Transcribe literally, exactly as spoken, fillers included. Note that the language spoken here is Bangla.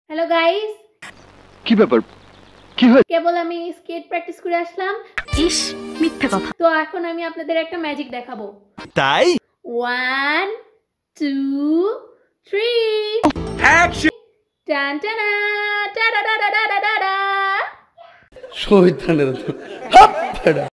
হ্যালো গাইস, কি ব্যাপার? কি হয়েছে? কেবল আমি স্কেট প্র্যাকটিস করে আসলাম। ইস, মিথ্যে কথা। তো এখন আমি আপনাদের একটা ম্যাজিক দেখাবো। তাই? One two three action! টান টানা টাডা ডাডা ডাডা ডাডা। শহীদ খানের